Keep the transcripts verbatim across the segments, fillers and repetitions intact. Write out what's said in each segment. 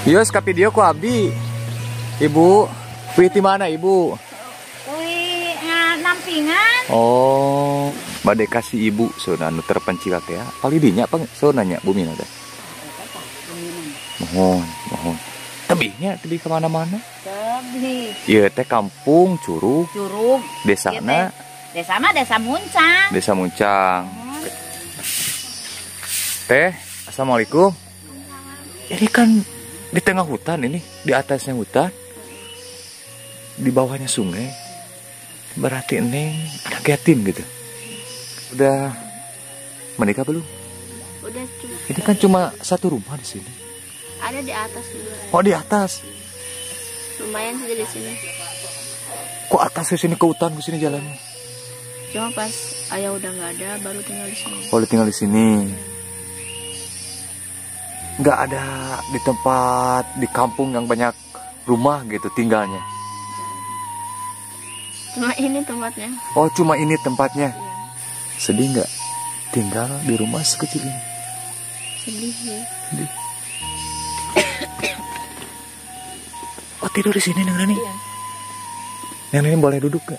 Yos ka video ku abdi. Ibu, wih di mana ibu? Wih, nampingan. Oh, bade kasih ibu sauna anu terpencil teh ya. Pali dinya apa sauna nya bumi teh? Mohon, mohon. Tebihnya tebih ke mana-mana? Tebih. Ieu teh kampung Curug. Curug. Desana. Desa mah Desa Muncang. Desa Muncang. Teh, assalamualaikum. Ini kan di tengah hutan ini, di atasnya hutan, di bawahnya sungai. Berarti Neng anak yatim gitu. Udah menikah belum? Udah cukup. Ini kan cuma satu rumah di sini. Ada di atas juga. Oh di atas. Lumayan sih di sini. Kok atas ke sini ke hutan ke sini jalannya? Cuma pas ayah udah nggak ada, baru tinggal di sini. Oh tinggal di sini. Nggak ada di tempat di kampung yang banyak rumah gitu tinggalnya. Cuma ini tempatnya. Oh cuma ini tempatnya. Iya. Sedih nggak tinggal di rumah sekecil ini? Sedih sih. Sedih. Oh tidur di sini Neng Rani? Iya. Neng Rani boleh duduk nggak?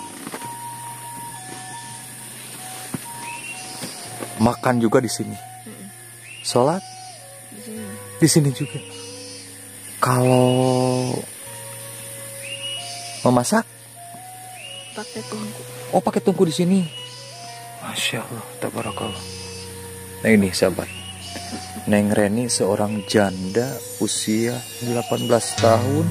Makan juga di sini. Sholat Di sini. di sini juga. Kalau memasak, Pakai tungku. oh pakai tungku di sini. Masya Allah, tabarakallah. Nah ini sahabat, Neng Reni seorang janda usia delapan belas tahun.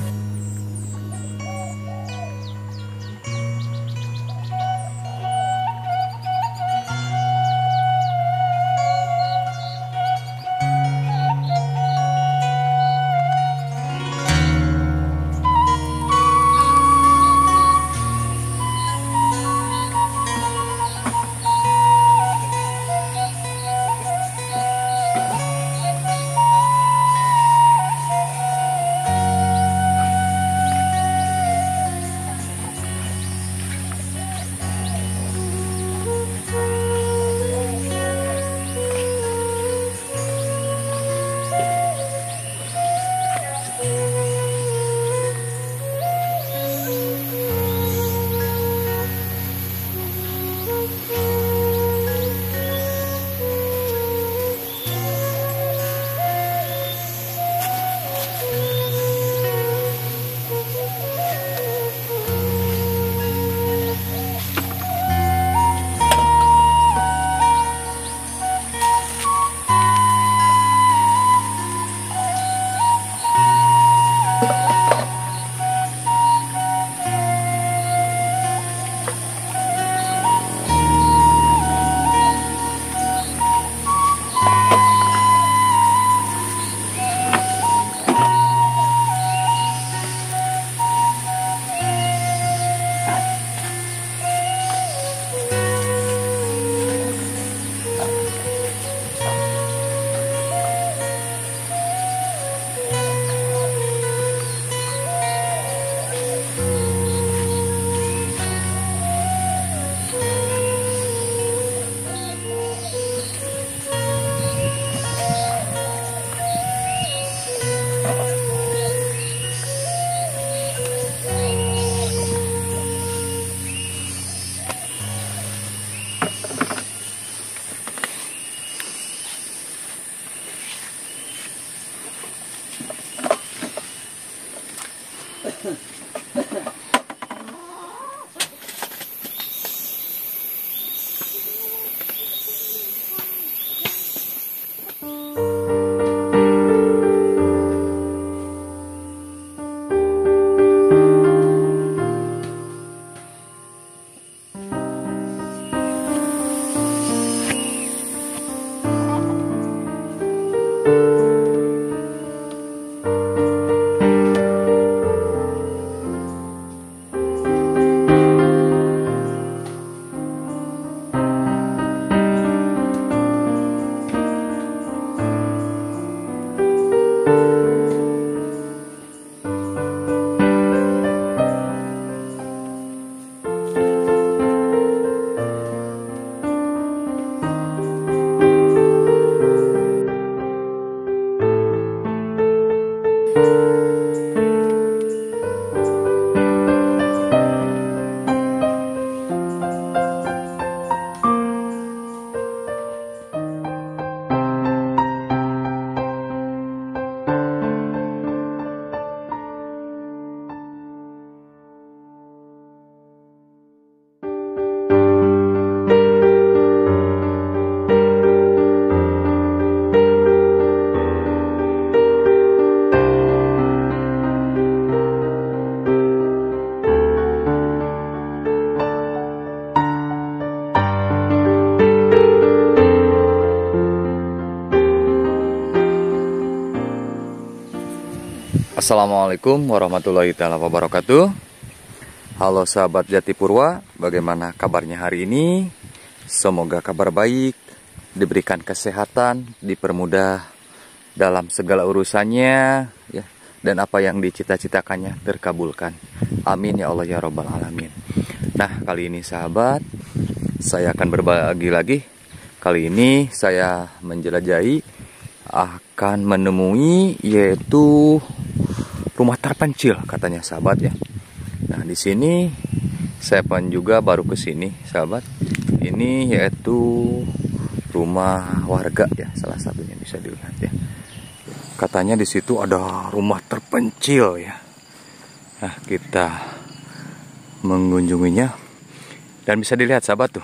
Assalamualaikum warahmatullahi taala wabarakatuh. Halo sahabat Jatipurwa, bagaimana kabarnya hari ini? Semoga kabar baik, diberikan kesehatan, dipermudah dalam segala urusannya, ya, dan apa yang dicita-citakannya terkabulkan. Amin ya Allah ya Rabbal Alamin. Nah, kali ini sahabat, saya akan berbagi lagi. Kali ini saya menjelajahi, akan menemui yaitu rumah terpencil katanya sahabat ya. Nah, di sini saya pun juga baru ke sini sahabat. Ini yaitu rumah warga ya, salah satunya bisa dilihat ya. Katanya di situ ada rumah terpencil ya. Nah, kita mengunjunginya dan bisa dilihat sahabat tuh.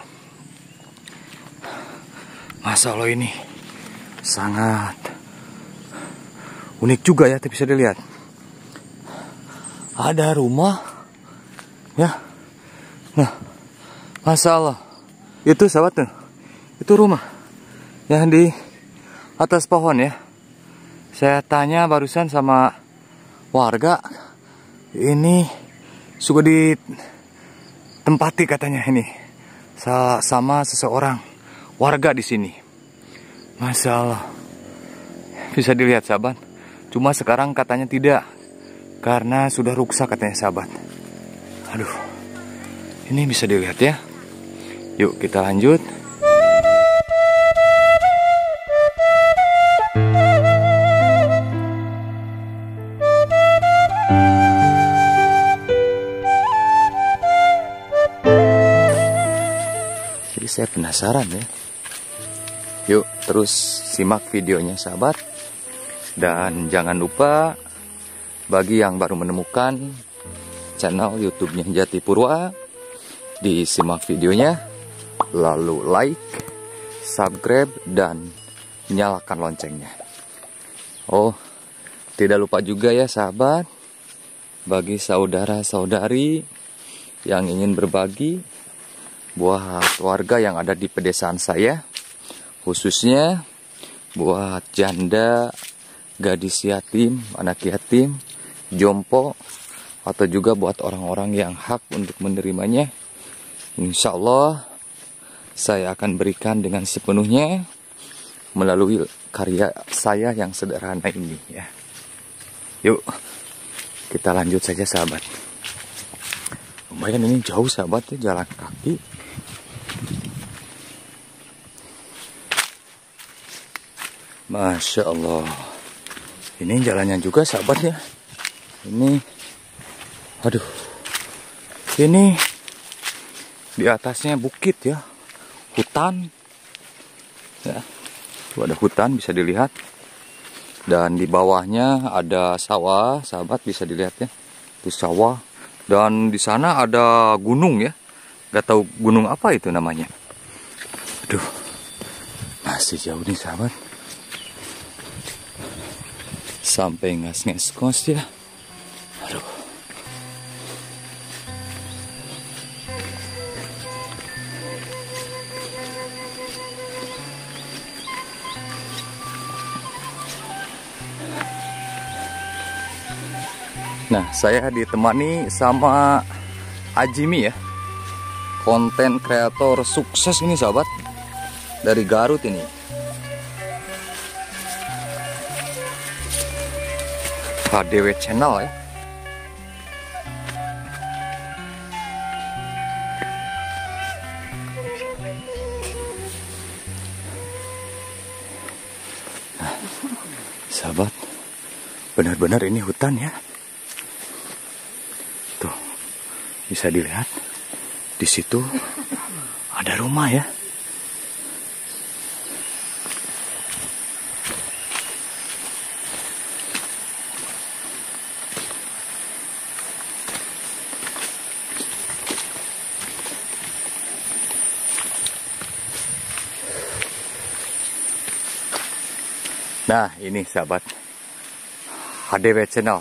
Masya Allah, ini sangat unik juga ya, bisa dilihat. Ada rumah ya. Nah, Masya Allah, itu sahabat tuh, itu rumah yang di atas pohon ya. Saya tanya barusan sama warga, ini suka ditempati katanya ini sama seseorang warga di sini. Masya Allah, bisa dilihat sahabat. Cuma sekarang katanya tidak, karena sudah rusak katanya sahabat. Aduh, ini bisa dilihat ya. Yuk kita lanjut. Jadi saya penasaran ya. Yuk terus simak videonya sahabat. Dan jangan lupa, bagi yang baru menemukan channel YouTube-nya Jatipurwa, disimak videonya, lalu like, subscribe, dan nyalakan loncengnya. Oh, tidak lupa juga ya sahabat, bagi saudara-saudari yang ingin berbagi buat warga yang ada di pedesaan saya, khususnya buat janda, gadis yatim, anak yatim, jompo, atau juga buat orang-orang yang hak untuk menerimanya, insya Allah saya akan berikan dengan sepenuhnya melalui karya saya yang sederhana ini ya. Yuk kita lanjut saja sahabat. Lumayan ini jauh sahabat ya, jalan kaki. Masya Allah, ini jalannya juga sahabat ya. Ini, aduh, ini di atasnya bukit ya, hutan. Ya, tuh ada hutan bisa dilihat. Dan di bawahnya ada sawah, sahabat bisa dilihat ya. Itu sawah. Dan di sana ada gunung ya. Gak tahu gunung apa itu namanya. Aduh, masih jauh nih sahabat. Sampai ngas-ngas-ngos ya. Aduh. Nah, saya ditemani sama Ajimi ya, konten kreator sukses ini sahabat, dari Garut ini. H D W Channel ya. Nah, sahabat, benar-benar ini hutan ya. Tuh, bisa dilihat di situ ada rumah ya. Nah, ini sahabat H D W Channel.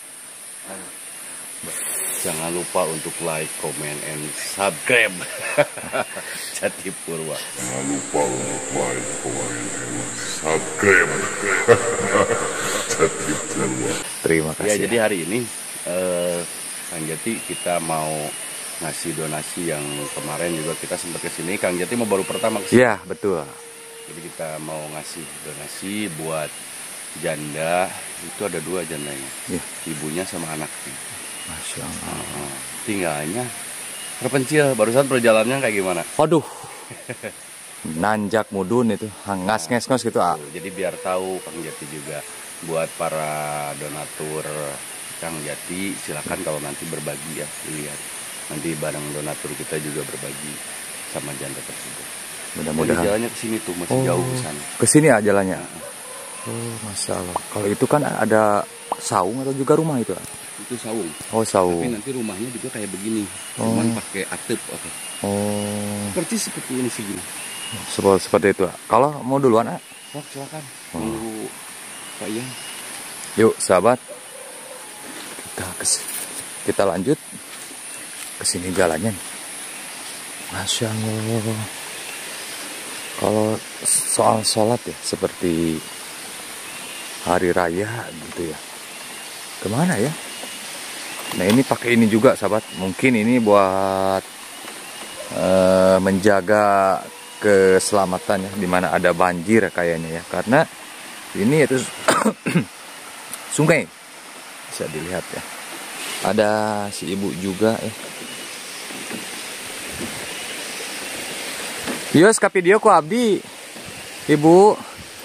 Jangan lupa untuk like, comment, and subscribe. Jatipurwa. Jangan lupa untuk like, comment, and subscribe. Jatipurwa. Terima Ya, kasih. jadi hari ini eh, Kang Jati kita mau ngasih donasi yang kemarin juga kita sempat kesini. Kang Jati mau baru pertama kesini. Iya, betul. Jadi kita mau ngasih donasi buat janda. Itu ada dua jandanya. Iya. Ibunya sama anaknya. Masya Allah. Nah, tinggalnya terpencil. Barusan perjalanannya kayak gimana? Waduh. Nanjak mudun itu, hangas nges-nges gitu. Ah. Tuh, jadi biar tahu Kang Jati juga buat para donatur Kang Jati, silakan kalau nanti berbagi ya, dilihat. Nanti bareng donatur kita juga berbagi sama janda tersebut. Jadi Mudah-mudahan. jalannya ke sini tuh masih jauh ke sana. Ke sini ya jalannya. Oh, Masya Allah. Kalau itu kan ada saung atau juga rumah itu? Itu saung. Oh, saung. Tapi nanti rumahnya juga kayak begini, Oh. cuman pakai atap apa. Oh, Persis seperti ini sih gini. seperti, seperti itu. Kalau mau duluan, ah. Sok silakan. Oh. Nunggu Pak Ian. Yuk, sahabat. Kita kes- kita lanjut ke sini jalannya. Masya Allah. Kalau soal sholat ya, seperti hari raya gitu ya. Kemana ya? Nah, ini pakai ini juga, sahabat. Mungkin ini buat eh, menjaga keselamatan ya, dimana ada banjir kayaknya ya. Karena ini itu sungai, bisa dilihat ya. Ada si ibu juga ya. Yos ka video ku abdi. Ibu.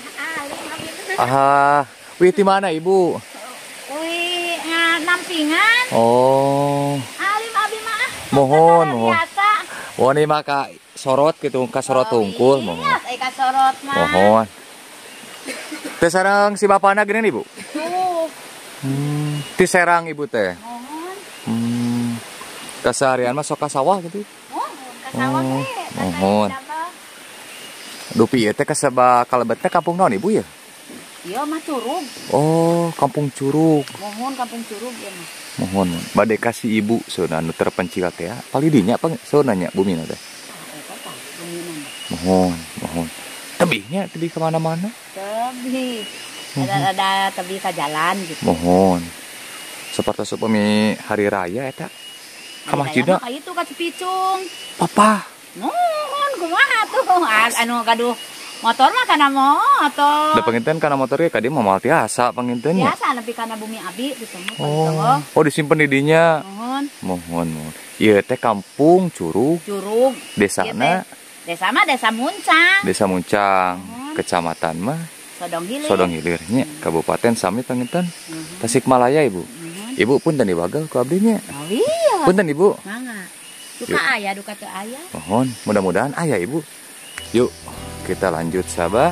Ah, wih di mana ibu? Wih, nampingan. Oh, Alim abi mah. mohon mohon. Biasa. Oh, ini mah ka sorot gitu, ka sorot tungkul mohon. Iya, saya ka sorot mah. Mohon. Teh sarang si bapana gini ibu. Tuh, Hmm, ti serang ibu teh. mohon. Hmm, keseharian mah sok ka sawah gitu. Mohon, ka sawah Oh, teh. mohon. Dupi ieu teh kasaba kalebet teh kampung naon ibu ya? Iya mah curug. Oh, kampung Curug. Mohon kampung curug ya mah. Mohon, bade kasih ibu seunah anu terpencil teh ya. Pali dinya apa seunanya bumi teh. Eta tah, ruminan. Mohon, mohon. Tebihnya tebih kemana mana Tebi. Ada ada tebi ka jalan gitu. Mohon. Seperti supami hari raya eta. Ka masjidna Kayak itu ka Cipicung. papa. Mohon kumaha tuh. Ah, Anu gaduh motor mah kana motor. Da panginten kana motornya ka dieu mah moal tiasa pangintennya. Biasa nepi kana bumi abi ditemu Oh, oh disimpen di dinya. Mohon Mohon, mohon. Ieu teh kampung Curug, curug. desana Desa mah desa Muncang. Desa Muncang, Mohon. kecamatan mah Sodong Hilir. Sodong Hilirnya, Kabupaten Sami panginten. Mhm. Tasikmalaya ibu. Mohon. Ibu pun tadi bagel ku abdinya. Oh iya. Punten ibu. Mangga. Duka Yuk. aya, duka teu aya. Mohon, mudah-mudahan ayah ibu. Yuk, kita lanjut sahabat.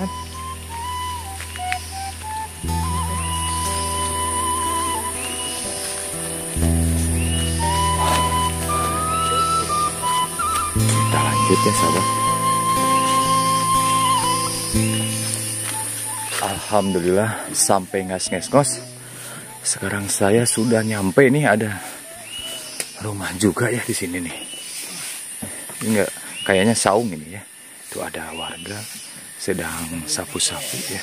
Kita lanjut ya sahabat. Alhamdulillah sampai ngas-nges-ngos. Sekarang saya sudah nyampe nih, ada rumah juga ya di sini nih. Ini enggak kayaknya saung ini ya. Itu ada warga sedang sapu-sapu ya.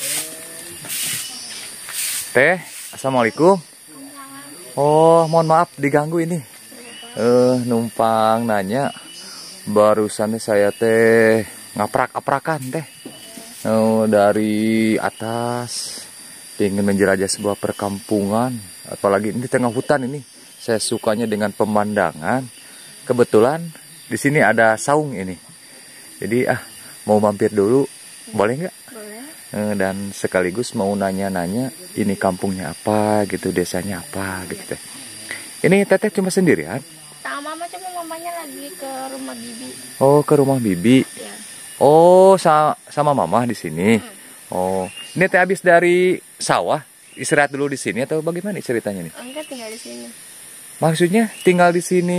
Teh, assalamualaikum. Oh, mohon maaf diganggu ini. Eh, numpang nanya. Barusan saya teh ngaprak-aprakan teh. Oh, dari atas ingin menjelajah sebuah perkampungan, apalagi ini di tengah hutan ini. Saya sukanya dengan pemandangan. Kebetulan di sini ada saung ini. Jadi ah mau mampir dulu, boleh nggak? Boleh. Eh, dan sekaligus mau nanya-nanya ini kampungnya apa gitu, desanya apa gitu teh. Ini teteh cuma sendirian? Sama mama cuma mamanya lagi ke rumah bibi. Oh, ke rumah bibi. Ya. Oh, sa sama mama di sini. Oh, ini teh habis dari sawah, istirahat dulu di sini atau bagaimana ceritanya nih? Enggak tinggal di sini. Maksudnya tinggal di sini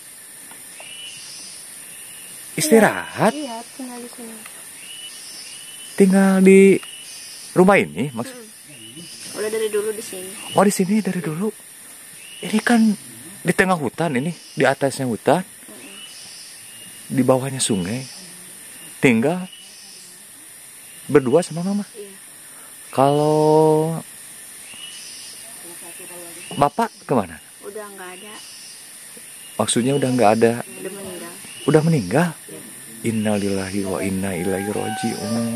istirahat, Iya, tinggal di sini. tinggal di rumah ini maksud. Udah dari dulu di sini. Oh, di sini dari dulu. Ini kan di tengah hutan ini, di atasnya hutan. Di bawahnya sungai. Tinggal berdua sama mama. Iya. Kalau Bapak kemana? Udah nggak ada, Maksudnya udah nggak ada, udah meninggal. udah meninggal. Innalillahi wa inna ilaihi raji'un.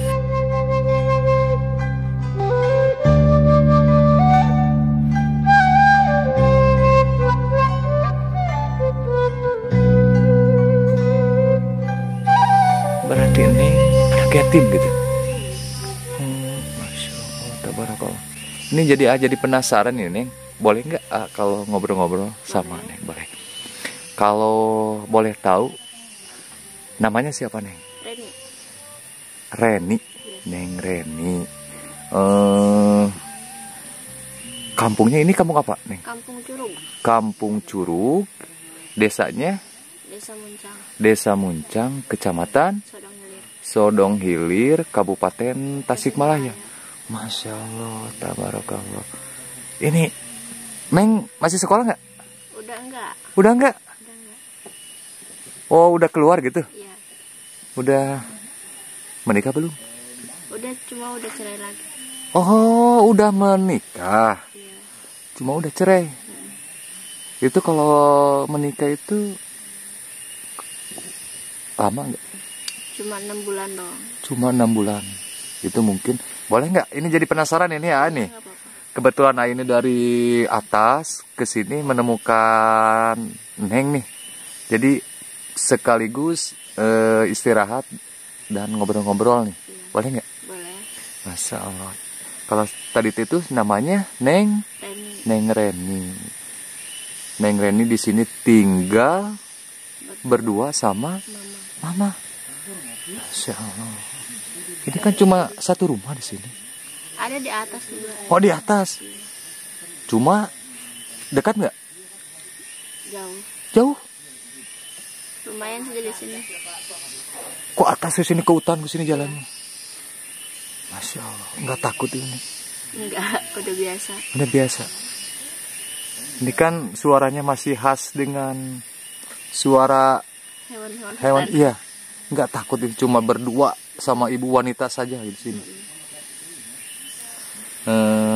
Berarti ini anak yatim gitu. Hmm, Masya Allah, tabarakallah. Ini jadi ah, jadi penasaran ini, Neng. Boleh nggak ah, kalau ngobrol-ngobrol sama Neng? Boleh. Kalau boleh tahu, namanya siapa, Neng? Reni. Reni. Neng Reni. Eh, kampungnya ini kampung apa, Neng? Kampung Curug, Kampung Curug. Desanya Desa Muncang, Desa Muncang, Kecamatan Sodong Hilir. Sodong Hilir, Kabupaten Tasikmalaya. Masya Allah, tabarakallah. Ini, Neng masih sekolah nggak? Udah enggak, Udah nggak? udah enggak. Oh, udah keluar gitu? Iya, Udah menikah belum? udah cuma udah cerai lagi. Oh, udah menikah. Iya, Cuma udah cerai. Itu kalau menikah itu lama nggak? cuma enam bulan doang. Cuma enam bulan. Itu mungkin boleh nggak? Ini jadi penasaran ini ya nih. Nggak apa-apa. Kebetulan nah ini dari atas ke sini menemukan Neng nih. Jadi sekaligus eh, istirahat dan ngobrol-ngobrol nih. Boleh nggak? Boleh. Masya Allah. Kalau tadi itu namanya Neng Reni, Neng Reni. Neng Reni di sini tinggal berdua sama mama. Mama. Masya Allah. Ini kan cuma satu rumah di sini. Ada di atas juga. Oh, di atas. Cuma dekat nggak? Jauh. Jauh. Lumayan sih dari sini. Kok atas ke sini ke hutan ke sini jalannya? Masya Allah. Nggak takut ini. Enggak, udah biasa. Udah biasa. Ini kan suaranya masih khas dengan suara Hewan-hewan. hewan. hutan. Iya. Nggak takut ini cuma berdua sama ibu wanita saja di sini. Eh,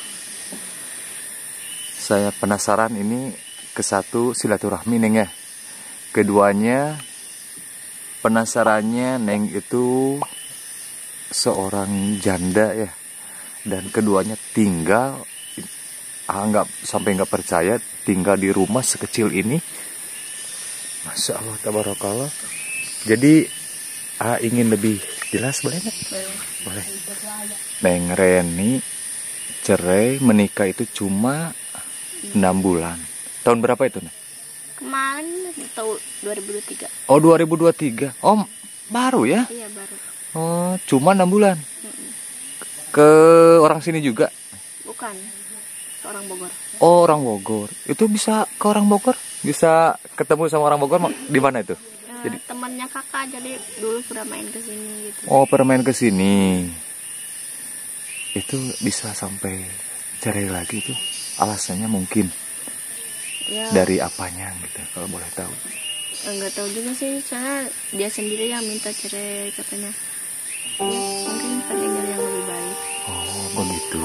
saya penasaran ini ke satu silaturahmi Neng ya. Keduanya penasarannya Neng itu seorang janda ya. Dan keduanya tinggal anggap sampai nggak percaya tinggal di rumah sekecil ini. Masya Allah, tabarakallah. Jadi ah, ingin lebih jelas boleh nggak? Boleh. Neng Reni cerai menikah itu cuma enam bulan. Tahun berapa itu, Neng? Kemarin tahun dua ribu dua puluh tiga. Oh, dua ribu dua puluh tiga. Oh, baru ya? Iya, baru. Oh, cuma enam bulan. Mm-mm. Ke orang sini juga? Bukan. Ke orang Bogor. Oh, orang Bogor. Itu bisa ke orang Bogor? Bisa ketemu sama orang Bogor di mana itu? Eh, Jadi- temannya kakak, jadi dulu pernah main ke sini gitu. Oh, permain ke sini. Itu bisa sampai cerai lagi itu. Alasannya mungkin Ya, dari apanya gitu kalau boleh tahu. enggak tahu juga sih, soalnya dia sendiri yang minta cerai katanya. Ya, mungkin pengen nyari yang lebih baik. Oh, begitu.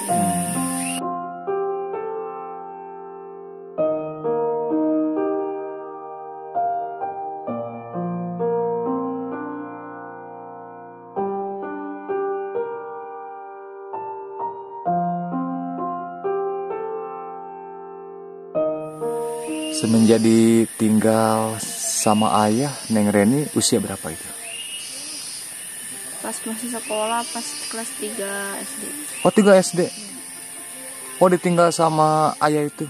Semenjak ditinggal sama ayah, Neng Reni usia berapa itu? Pas masih sekolah, pas kelas tiga S D. Oh, tiga S D. Oh, ditinggal sama ayah itu.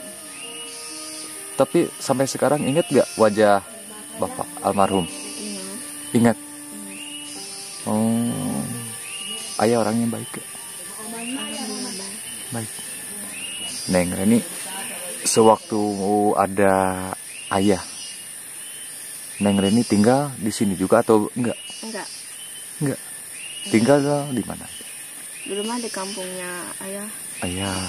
Tapi sampai sekarang ingat gak wajah bapak almarhum? Ingat. Ingat. Oh, ayah orangnya baik gak? Alhamdulillah baik. Baik. Neng Reni, sewaktu ada ayah, Neng Reni tinggal di sini juga atau enggak? Enggak. Enggak. Tinggal di mana? Di rumah di kampungnya ayah. Ayah.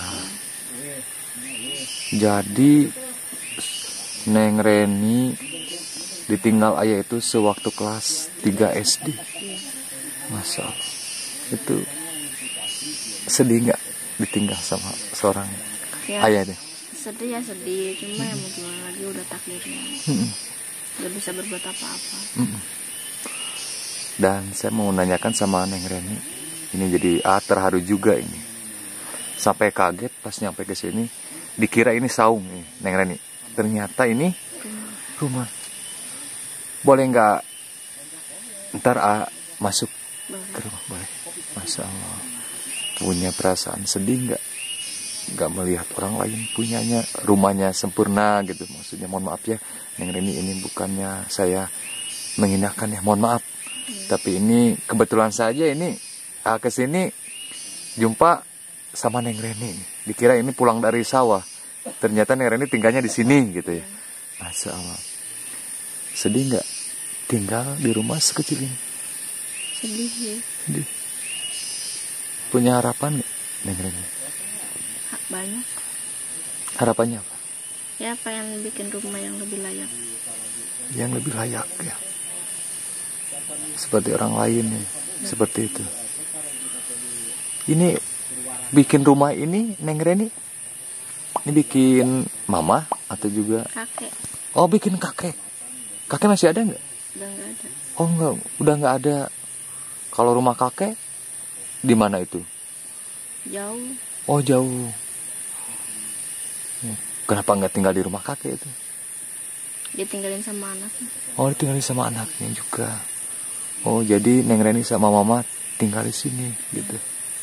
Jadi Neng Reni ditinggal ayah itu sewaktu kelas tiga S D. Masya Allah. Itu sedih nggak ditinggal sama seorang? Ya, ayah deh. sedih ya sedih, cuma ya mau gimana lagi, udah takdirnya. Mm-mm. Gak bisa berbuat apa-apa. Mm-mm. Dan saya mau menanyakan sama Neng Reni, ini jadi ah, terharu juga ini. Sampai kaget pas nyampe ke sini, dikira ini saung nih, Neng Reni. Ternyata ini rumah. Boleh nggak ntar ah, masuk ke rumah? Boleh. Masya Allah. Punya perasaan sedih nggak? Nggak melihat orang lain punyanya, rumahnya sempurna gitu. Maksudnya mohon maaf ya, Neng Reni, ini bukannya saya menghinakan ya, mohon maaf. Tapi ini kebetulan saja ini ah, kesini jumpa sama Neng Reni. Dikira ini pulang dari sawah. Ternyata Neng Reni tinggalnya di sini gitu ya. Masya Allah. Sedih nggak tinggal di rumah sekecil ini? Sedih sih. Sedih. Punya harapan nggak Neng Reni? Hak banyak. Harapannya apa? Ya pengen bikin rumah yang lebih layak. Yang lebih layak ya. Seperti orang lain ya. Seperti itu. Ini bikin rumah ini Neng Reni, ini bikin mama atau juga? Kakek Oh, bikin kakek. Kakek masih ada nggak? udah nggak ada. Oh nggak, udah nggak ada. Kalau rumah kakek di mana itu? Jauh. Oh jauh. Kenapa nggak tinggal di rumah kakek itu? Ditinggalin sama anaknya. Oh, ditinggalin sama anaknya juga. Oh, jadi Neng Reni sama mama tinggal di sini gitu.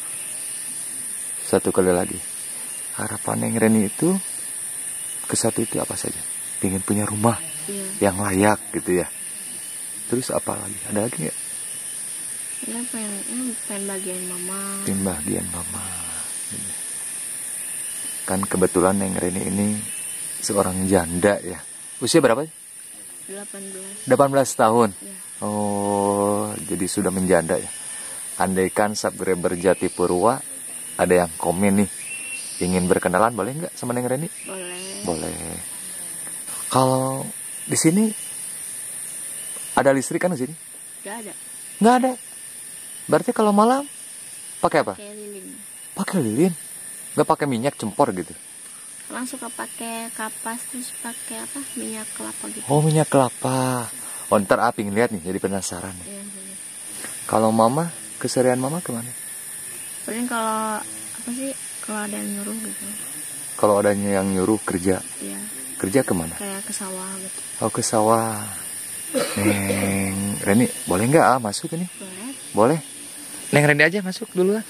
Satu kali lagi, harapan Neng Reni itu ke satu itu apa saja? Pengen punya rumah Iya. yang layak gitu ya. Terus apa lagi? Ada lagi nggak? Ya pengen, ini pengen bagian mama. Pengen bagian mama. Gitu. Kan kebetulan Neng Reni ini seorang janda ya. Usia berapa? delapan belas. delapan belas tahun. Ya. Oh, jadi sudah menjanda ya. Andaikan subscriber Jati Purwa ada yang komen nih, ingin berkenalan, boleh nggak sama Neng Reni? Boleh. Boleh. Kalau di sini ada listrik kan di sini? Gak ada. Nggak ada. Berarti kalau malam pakai apa? Kayak lilin. Pakai lilin. Nggak pakai minyak cempor gitu. Langsung ke pakai kapas, terus pakai apa? Minyak kelapa gitu. Oh, minyak kelapa. Oh, ntar ah pingin lihat nih, jadi penasaran nih. Iya, iya. Kalau mama, keseharian mama kemana? Paling kalau apa sih? Kalau ada yang nyuruh gitu. Kalau adanya yang nyuruh kerja, Ya, kerja kemana? kayak ke sawah gitu. Oh, ke sawah. Neng Reni, boleh nggak ah masuk ini? Boleh. Boleh. Neng Reni aja masuk duluan.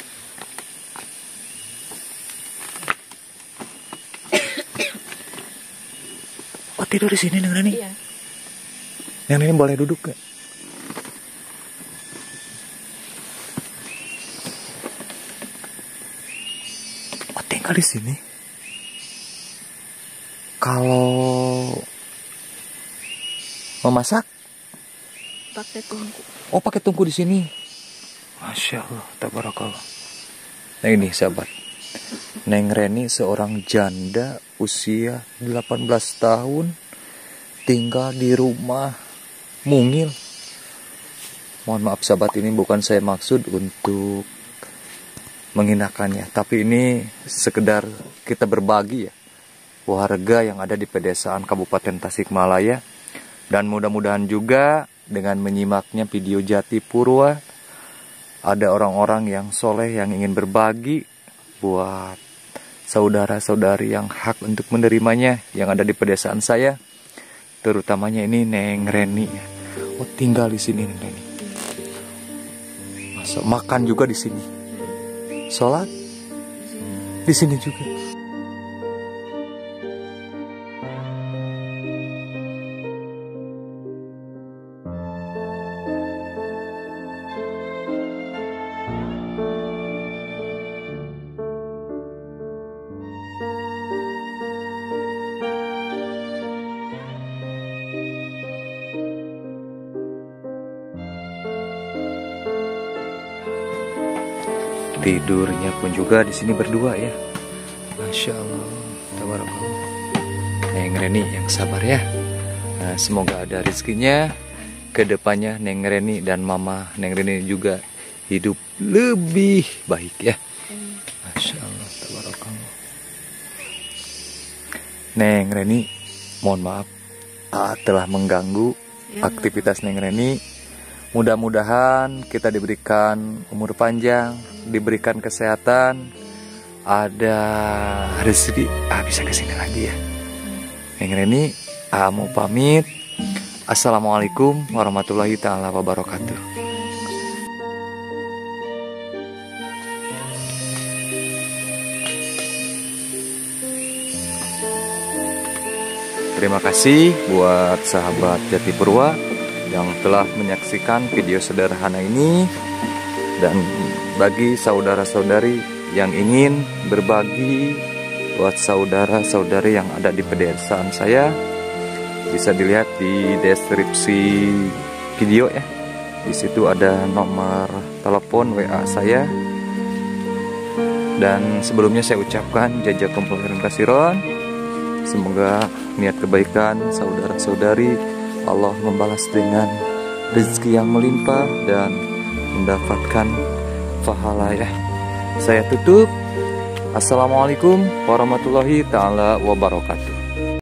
Oh, tidur di sini Neng Reni? Iya. Neng Reni boleh duduk nggak? Oh, tinggal di sini. Kalau memasak, Pakai tungku. oh pakai tungku di sini. Masya Allah, tabarakallah. Nah ini sahabat, Neng Reni seorang janda usia delapan belas tahun, tinggal di rumah mungil. Mohon maaf sahabat, ini bukan saya maksud untuk menghinakannya, tapi ini sekedar kita berbagi ya, warga yang ada di pedesaan Kabupaten Tasikmalaya. Dan mudah-mudahan juga dengan menyimaknya video Jati Purwa, ada orang-orang yang soleh yang ingin berbagi buat saudara-saudari yang hak untuk menerimanya yang ada di pedesaan saya, terutamanya ini Neng Reni. Oh, tinggal di sini Neng Reni. Masa makan juga di sini, sholat di sini juga. Tidurnya pun juga di sini berdua ya. Masya Allah, tabarakallah. Neng Reni yang sabar ya. Nah, semoga ada rezekinya. Kedepannya Neng Reni dan Mama Neng Reni juga hidup lebih baik ya. Masya Allah, tabarakallah. Neng Reni, mohon maaf ah, telah mengganggu Ya, aktivitas Neng Reni. Mudah-mudahan kita diberikan umur panjang, diberikan kesehatan, ada rezeki, ah bisa kesini lagi ya. Neng Reni, ah mau pamit. Assalamualaikum warahmatullahi taala wabarakatuh. Terima kasih buat sahabat Jati Purwa yang telah menyaksikan video sederhana ini. Dan bagi saudara-saudari yang ingin berbagi buat saudara-saudari yang ada di pedesaan saya, bisa dilihat di deskripsi video ya. Di situ ada nomor telepon W A saya. Dan sebelumnya saya ucapkan jazakumullah khairan katsiran. Semoga niat kebaikan saudara-saudari Allah membalas dengan rezeki yang melimpah dan mendapatkan pahala ya. Saya tutup. Assalamualaikum warahmatullahi taala wabarakatuh.